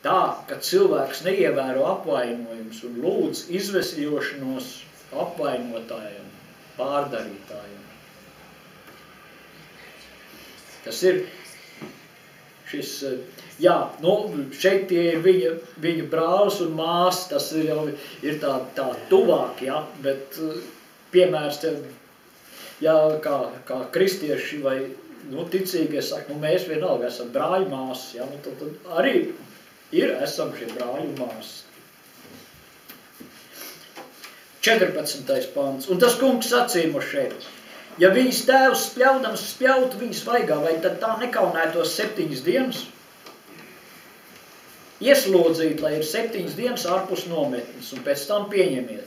tā, ka cilvēks neievēro apvainojumus un lūdz izvesļošanos apvainotājiem, pārdarītājiem. Tas ir šis, jā, nu, šeit tie ir viņa brālis un māsa, tas ir jau ir tā tuvāk, jā, bet piemērs te, jā, kā kristieši vai, nu, ticīgie saka, nu, mēs vienalga esam brāļu māsas, jā, nu, tad arī esam šie brāļu māsas. 14. pants. Un tas kungs sacīja mums šeit, ja viņas tēvs spļaudams spļautu viņas vaigā, vai tad tā nekaunētos 7 dienas? Ieslodzīt, lai ir 7 dienas ārpus nometnes, un pēc tam pieņemiet.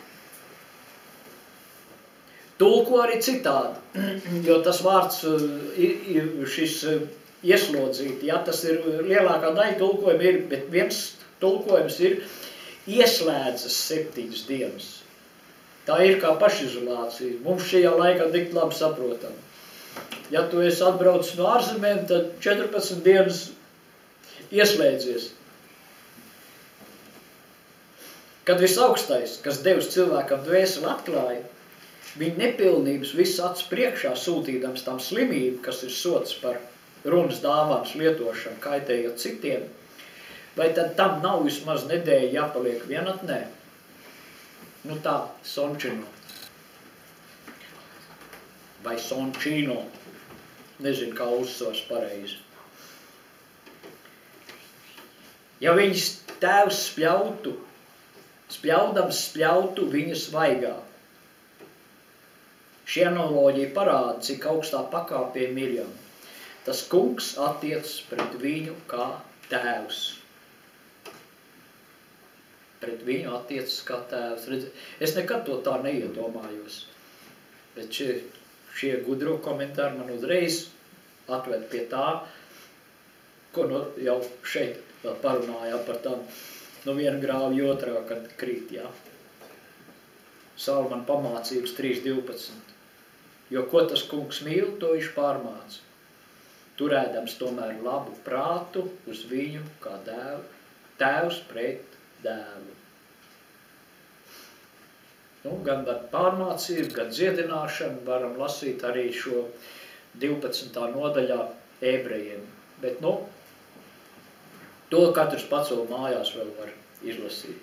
Tulko arī citādi, jo tas vārds šis ieslodzīt, ja, tas ir lielākā daļa tulkojuma ir, bet viens tulkojums ir ieslēdzas 7 dienas. Tā ir kā pašizolācija. Mums šajā laikā tik labi saprotam. Ja tu esi atbraucis no ārzemēm, tad 14 dienas ieslēdzies. Kad visaugstais, kas Devs cilvēkam dvēseli atklāja, viņa nepilnības viss acis priekšā sūtīdams tam slimību, kas ir sots par runas dāvāns lietošanu, kaitējot citiem, vai tad tam nav vismaz nedēļa jāpaliek vienatnē? Nu tā, sončino. Vai sončino. Nezinu, kā uzsvars pareizi. Ja viņas tēvs spļaudams spļautu viņas vaigā. Šī analoģija parāda, cik augstā pakāpē Mirjam. Tas kungs attiecas pret viņu kā tēvs. Pret viņu attiecas kā tēvs. Es nekad to tā neiedomājos. Bet šie gudro komentāri man uzreiz atved pie tā, ko jau šeit vēl parunājām par tām no viena grāva otrā, kad krīt, jā. Salmana pamācības 3.12. Jo ko tas kungs mīl, to viņš pārmāca. Turēdams tomēr labu prātu uz viņu kā tēvs pret dēlu. Nu, gan ar pārmācību, gan dziedināšanu varam lasīt arī šo 12. nodaļā ebrejiem. Bet, nu, to katrs pats vēl mājās vēl var izlasīt.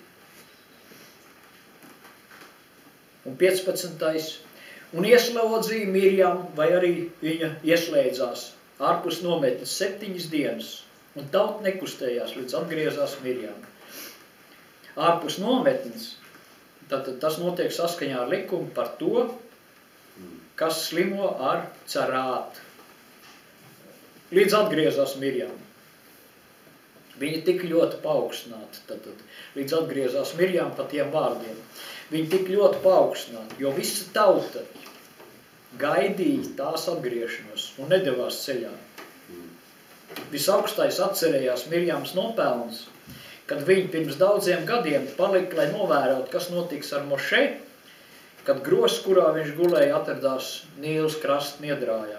Un 15. Un ieslodzīja Mirjam, vai arī viņa ieslēdzās ārpus nometnes 7 dienas, un tauta nekustējās, līdz atgriezās Mirjam. Ārpus nometnes, tad tas notiek saskaņā ar likumu par to, kas slimo ar cerātu. Līdz atgriezās Mirjam. Viņa tik ļoti paaugstināta, tad līdz atgriezās Mirjam pa tiem vārdiem. Viņa tik ļoti paaugstināta, jo visa tauta gaidīja tās atgriešanos un nedevās ceļā. Visaugstais atcerējās Mirjams nopelns, kad viņi pirms daudziem gadiem palika, lai novērot, kas notiks ar Mošē, kad gros, kurā viņš gulēja, atradās Nīlas krasta niedrājā.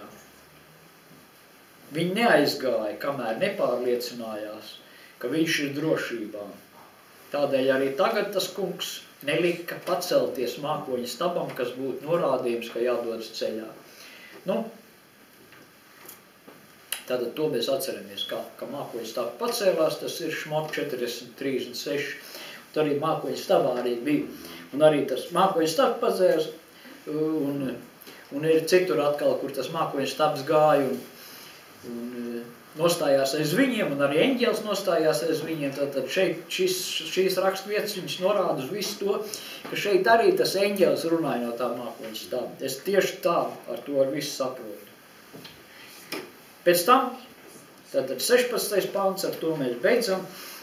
Viņi neaizgāja, kamēr nepārliecinājās, ka viņš ir drošībā. Tādēļ arī tagad tas kungs nelika pacelties mākoņa stabam, kas būtu norādījums, ka jādodas ceļā. Nu, tātad to mēs atceramies, ka mākoņa staba pacēlās, tas ir Šmot 40.36, un arī mākoņa stabā arī bija. Un arī tas mākoņa stabs pacēlās, un ir citur atkal, kur tas mākoņa stabs gāja, un nostājās aiz viņiem, un arī eņģelis nostājās aiz viņiem. Tātad šeit šīs rakstvietas viņš norāda uz visu to, ka šeit arī tas eņģelis runāja no tā mākoņa staba. Es tieši tā ar to ar visu saprotu. Pēc tam, tātad 16. pants, ar to mēs beidzam.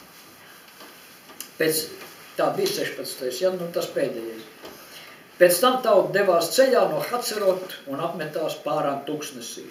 Tā bija 16. Ja, nu tas pēdējais. Pēc tam tauta devās ceļā no Hacerot un apmetās pārām tuksnesī.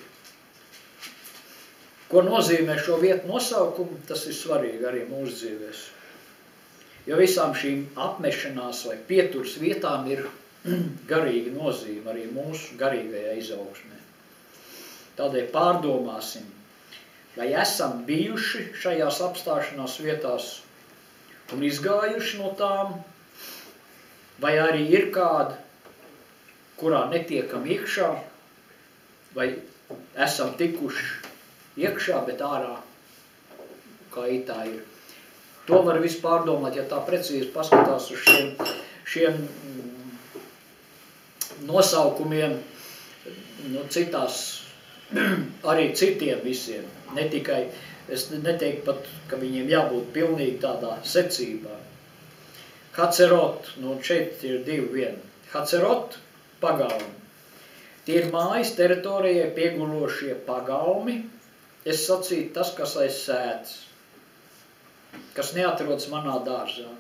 Ko nozīmē šo vietu nosaukumu, tas ir svarīgi arī mūsu dzīvēs. Jo visām šīm apmešanās vai pieturas vietām ir garīga nozīme arī mūsu garīgajā izaugsmē. Tādēļ pārdomāsim, vai esam bijuši šajās apstāšanās vietās un izgājuši no tām, vai arī ir kāda, kurā netiekam iekšā, vai esam tikuši iekšā, bet ārā, kā itā ir. To var visu pārdomāt, ja tā precīzi paskatās uz šiem nosaukumiem, citās, arī citiem visiem. Ne tikai, es neteiktu pat, ka viņiem jābūt pilnīgi tādā secībā. Hacerot, šeit ir 2:1. Hacerot, pagalmi. Tie ir mājas teritorijai piegulošie pagalmi, es sacītu tas, kas aiz sētas, kas neatrodas manā dārzā.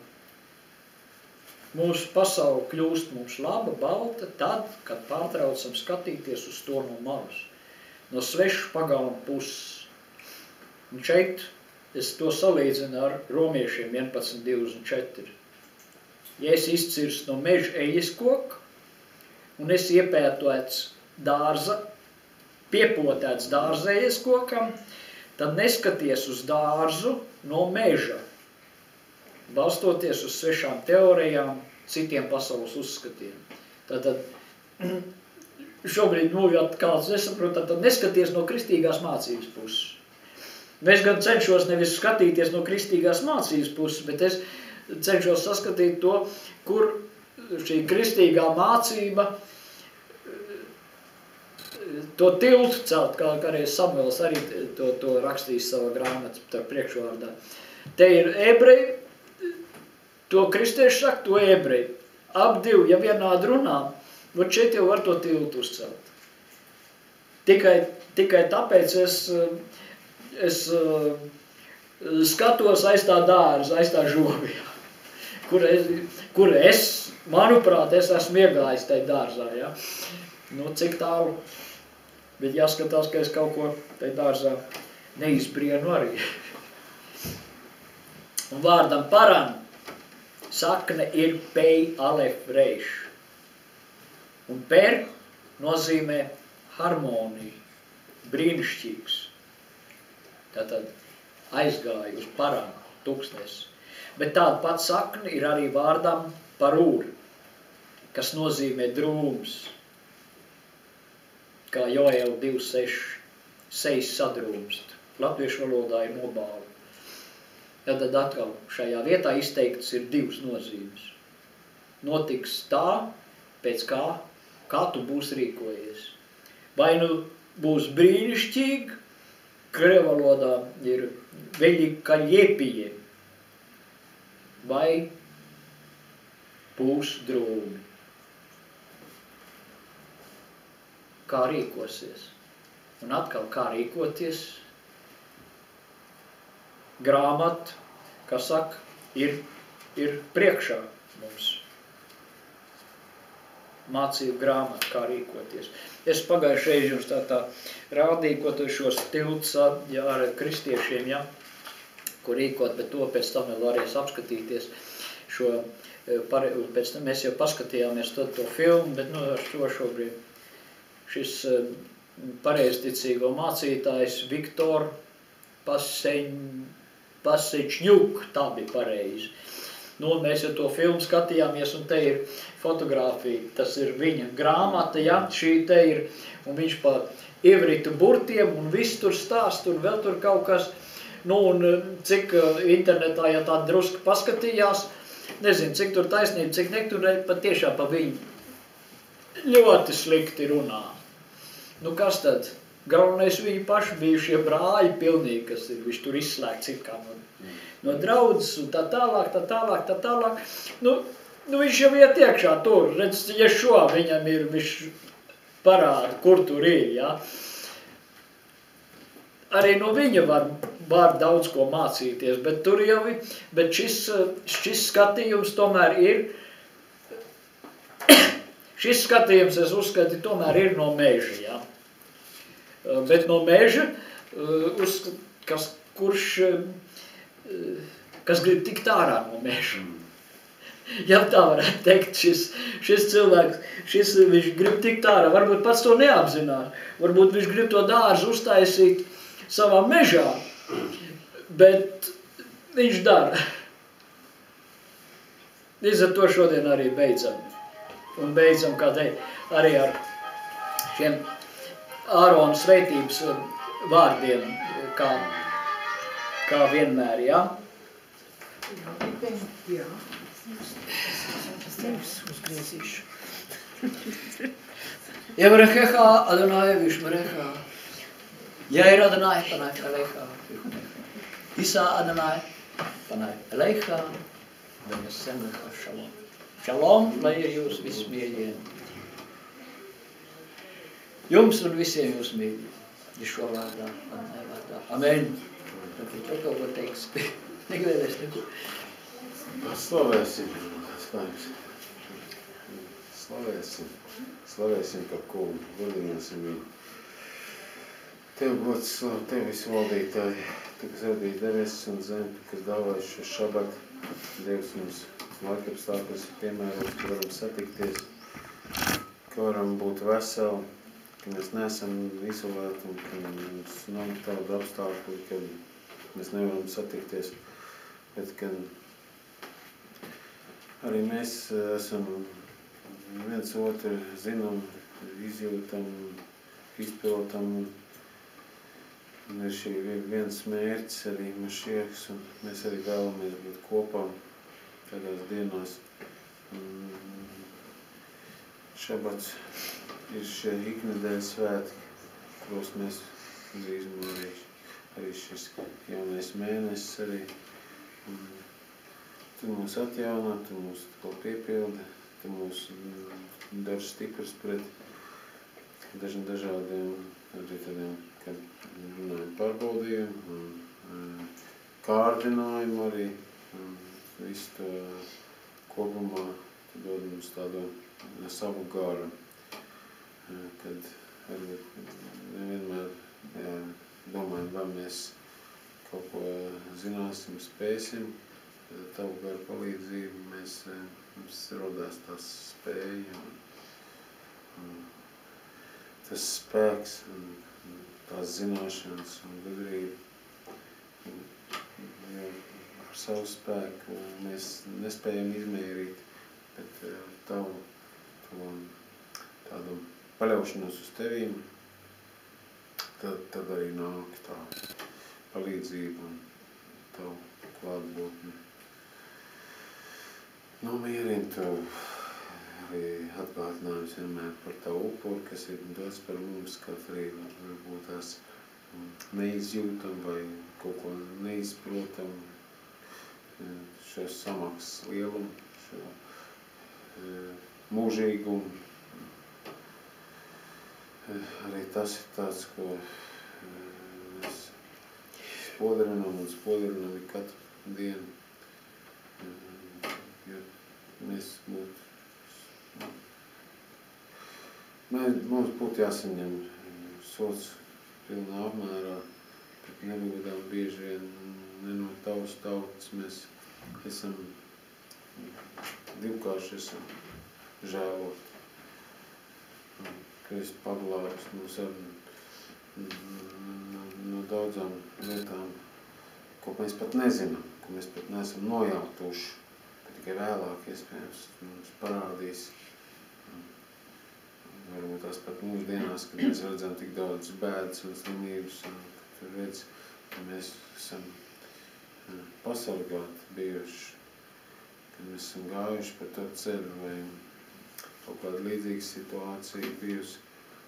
Mūsu pasaule kļūst mums laba, balta, tad, kad pārtraucam skatīties uz to no malas, no svešu pagalmu puses. Un šeit es to salīdzinu ar romiešiem 11:24. Ja es izcirstu no meža eļas koku, un es iepētots dārza, piepotēts dārza eļas kokam, tad neskaties uz dārzu no meža, balstoties uz svešām teorijām, citiem pasaules uzskatiem. Tātad, šobrīd, ja kāds nesaprot, tad neskaties no kristīgās mācības puses. Es gan cenšos nevis skatīties no kristīgās mācības puses, bet es cenšos saskatīt to, kur šī kristīgā mācība to tiltu celt, kā reiz Samuels arī to rakstījis savā grāmatā priekšvārdā. Te ir ebreji, to kristieši saka, to ebreji. Ap divi, ja vienādi runā, šeit jau var to tiltu uzcelt. Tikai tāpēc es skatos aiz tā dārza, aiz tā žobijā, kur es, manuprāt, es esmu iegājis tai dārzā, ja? Cik tālu, bet jāskatās, ka es kaut ko tai dārzā neizbrienu arī. Un vārdam paran sakne ir pei alef reiš. Un per nozīmē harmoniju, brīnišķīgs. Tātad aizgāja uz paran, tuksnes. Bet tāda pat sakne ir arī vārdam parūr, kas nozīmē drūms. Kā Joēla 2:6, sejas sadrūmst. Latviešu valodā ir nobāli. Tad atkal šajā vietā izteikts ir divas nozīmes. Notiks tā, pēc kā tu būsi rīkojies. Vai būs brīnišķīgi, krievu valodā ir veļikaļiepie, vai būs drūmi. Kā rīkosies. Un atkal, kā rīkoties, grāmata, kā saka, ir priekšā mums. Mācību grāmata, kā rīkoties. Es pagājušajā jums tā rādīju, ko tu šos tilts ar kristiešiem, ja, ko rīkot, bet to pēc tam vēl varēs apskatīties. Pēc tam mēs jau paskatījāmies to filmu, bet ar šo šobrīd. Šis pareizticīgo mācītājs Viktor Pasečņuk, tā bija pareizi. Mēs jau to filmu skatījāmies, un te ir fotogrāfija, tas ir viņa grāmata, ja, šī te ir, un viņš pa ievritu burtiem, un viss tur stāst, un vēl tur kaut kas, un cik internetā, ja tā drusku paskatījās, nezinu, cik tur taisnība, cik nektur patiešām pa viņu ļoti slikti runā. Kas tad? Galvenais viņi paši bijušie brāļi pilnīgi, kas ir, viņš tur izslēgts it kā no draudzes un tā tālāk. Viņš jau iet iekšā tur, redz, ja šo viņam ir, viņš parāda, kur tur ir, ja. Arī no viņa var daudz ko mācīties, bet tur jau ir, bet šis skatījums tomēr ir, šis skatījums, es uzskatu, tomēr ir no meža, ja. Bet no meža, kas grib tikt ārā no meža. Ja tā varētu teikt, šis cilvēks, viņš grib tikt ārā, varbūt pats to neapzinās. Varbūt viņš grib to dārzu uztaisīt savā mežā, bet viņš dara. Līdz ar to šodien arī beidzam. Un beidzam, kā teikt, arī ar šiem Ārona sveitības vārdiem, kā vienmēr, jā? Jā. Es uzgriezīšu. Yevrechecha Adonai v'yishmerecha. Yair Adonai panav elecha. Yisa Adonai panav elecha. V'yasem lecha shalom. Shalom, lai ir jūs visi mīļie. Jums un visiem jūs mīļie. Ješua vārdā, Adonai vārdā. Amen. Tad jau kaut ko teiks. Negrēdēs neko. Slavēsim, spēks. Slavēsim par kungu, godināsim viņu. Tev gods slavu, tev visu valdītāji, tu, kas radīji debesis un zemi, tu, kas dāvāji šo šabatu. Dievs mums laikapstākļus piemērots, ka varam satikties, ka varam būt veseli, ka mēs neesam izolēti un ka mums nav tādu apstākļu, ka mēs nevaram satikties, bet ka arī mēs esam viens otru zinām, izjūtam, izpildam. Un ir šī viens mērķis arī Mašiehs, un mēs arī vēlamies būt kopā tādās dienās. Šabats ir šie iknedēļas svētki, kuros mēs drīzumā arī šis jaunais mēnesis arī. Tu mūs atjaunā, tu mūs ko piepildi, tu mūs dari stiprus pret dažādiem arī tādiem, kad runājam pārbaudījumu, kārdinājumu arī, visu to kopumā tu dod mums tādu savu garu, kad arī nevienmēr domājam, vai mēs kaut ko zināsim, spēsim. Tavu garu palīdzību mums rodās tās spēja un tas spēks un tās zināšanas un gudrība. Jo ar savu spēku mēs nespējam izmērīt, bet tavu tādu paļaušanos uz tevīm, tad arī nāk tā palīdzība un tavu klātbūtni. Nomierina tev arī atgādinājums vienmēr par tavu upuru, kas ir dots par mums, kaut arī varbūt tās neizjūtam vai kaut ko neizprotam, šo samaksas lielumu, šo mūžīgumu. Arī tas ir tāds, ko mēs spodrinam katru dienu. Mums būtu jāsaņem sots pilnā apmērā, bet nebūdām bieži vien ne no tavas tautas. Mēs esam divkārši žēlot, ka esi paglābis mūs no daudzām lietām, ko mēs pat nezinām, ko mēs pat neesam nojautuši. Tikai vēlāk, iespējams, mums parādīs. Varbūt tās pat mūsdienās, kad mēs redzam tik daudz bēdas un slimības, un tu redz, ka mēs esam pasargāti bijuši, kad mēs esam gājuši par to ceļu vai kaut kāda līdzīga situācija bijusi.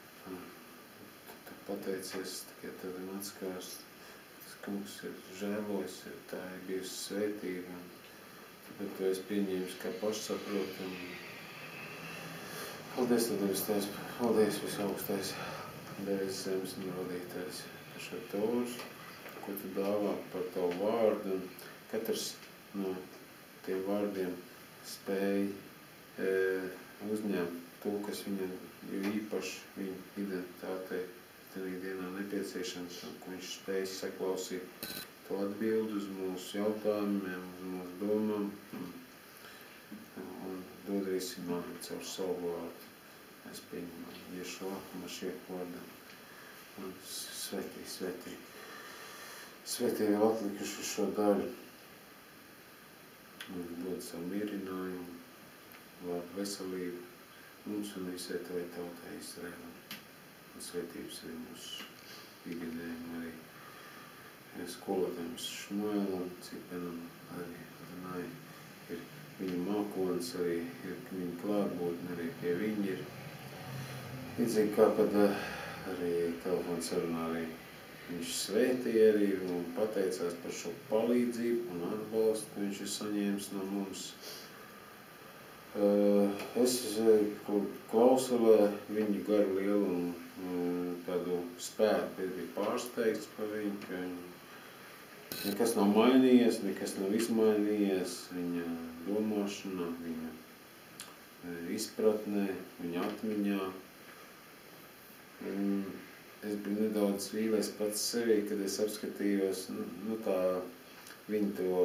Tu pateicies, tikai tad un atskārs, tas kungs ir žēlojis, tā ir bijusi svētība. Bet to es pieņēmu kā pašsaprotam. Paldies, Dievs, Tēvs, paldies visaugstais, Devis zemes un vadītājs par šo Toru, ko tu dāvā par tavu vārdu. Un katrs no tiem vārdiem spēja uzņemt to, kas viņam jo īpaši viņa identitātei tajā dienā nepieciešams, un ko viņš spēja saklausīt to atbildi uz mūsu jautājumiem, uz mūsu domām un dod risinājumu caur savu vārdu. Es pieņemam Ješua Mašieha vārdā. Svētī. Svētie vēl atlikuši šo daļu. Un dod savu mierinājumu, vārdu veselību mums un visai tavai tautai Izraēlam. Un svētības arī mūsu ikdienējiem, arī skolotājiem Šmuelam, Cipenam, arī Adonai ir viņa mākonis, arī ir viņa klātbūtne, arī pie viņa ir. Līdzīgi kā, kad arī telefonu sarunā arī viņš svētīja arī un pateicās par šo palīdzību un atbalstu, ka viņš ir saņēmis no mums. Es klausulē viņu garu lielu un tādu spēku, es biju pārsteigts par viņu, ka nekas nav mainījies, nekas nav izmainījies viņa domāšanā, viņa izpratnē, viņa atmiņā. Es biju nedaudz vīlies pats sevī, kad es apskatījos, tā viņa to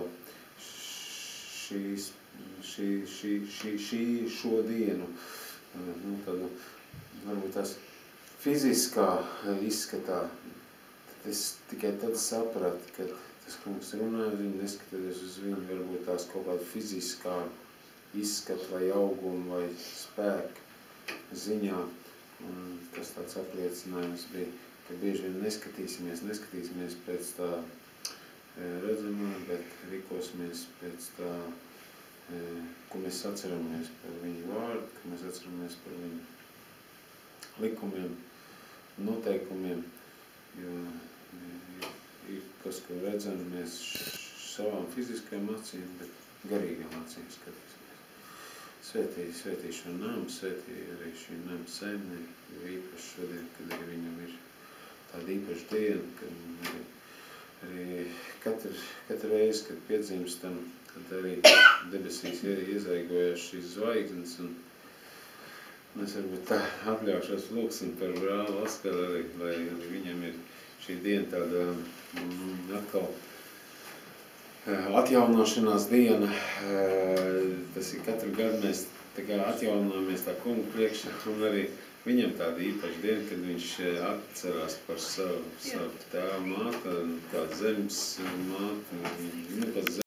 šo dienu, tādu, varbūt tās fiziskā izskatā. Tad es tikai tad sapratu, ka tas kungs runāja uz viņu, neskatoties uz viņu, varbūt tās kaut kāda fiziskā izskata vai auguma vai spēka ziņā. Un tas tāds apliecinājums bija, ka bieži vien neskatīsimies pēc tā redzamā, bet rīkosimies pēc tā, ko mēs atceramies par viņu vārdu, ka mēs atceramies par viņu likumiem, noteikumiem, jo ir tas, ko redzam mēs savām fiziskajām acīm, bet garīgām acīm skatīsimies. Svētī šo namu, svētī arī šī nama saimnieki, jo īpaši šodien, kad arī viņam ir tāda īpaša diena, kad arī katru reizi, kad piedzimstam, tad arī debesīs iezaigojas šīs zvaigznes, un es varbūt tā atļaušos lūksim par brāli Oskaru arī, lai viņam ir šī diena tāda atkal atjaunošanās diena. Tas ir katru gadu mēs tā kā atjaunāmies tā kungu priekšā, un arī viņam tāda īpaša diena, kad viņš atcerās par savu tēvu mātu, kā zemes mātu,